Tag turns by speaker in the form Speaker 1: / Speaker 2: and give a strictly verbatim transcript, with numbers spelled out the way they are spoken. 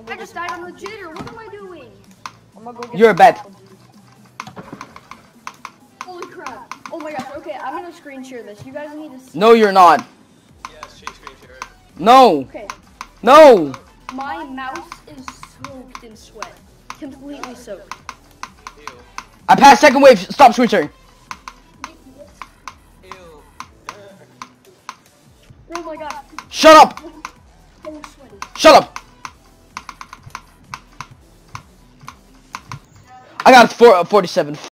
Speaker 1: I just died on the jitter. What am I doing?
Speaker 2: I'm gonna go get
Speaker 3: You're a bet.
Speaker 1: Holy crap. Oh my gosh. Okay, I'm gonna screen share this. You guys need to see.
Speaker 3: No, you're not.
Speaker 4: Yes, she screen share it.
Speaker 3: No.
Speaker 1: Okay.
Speaker 3: No.
Speaker 1: My mouse is soaked in sweat. Completely soaked.
Speaker 4: Ew.
Speaker 3: I passed second wave. Stop screen sharing.
Speaker 4: Ew.
Speaker 1: Oh my god.
Speaker 3: Shut up.
Speaker 1: So sweaty.
Speaker 3: Shut up. I got four, uh, forty-seven.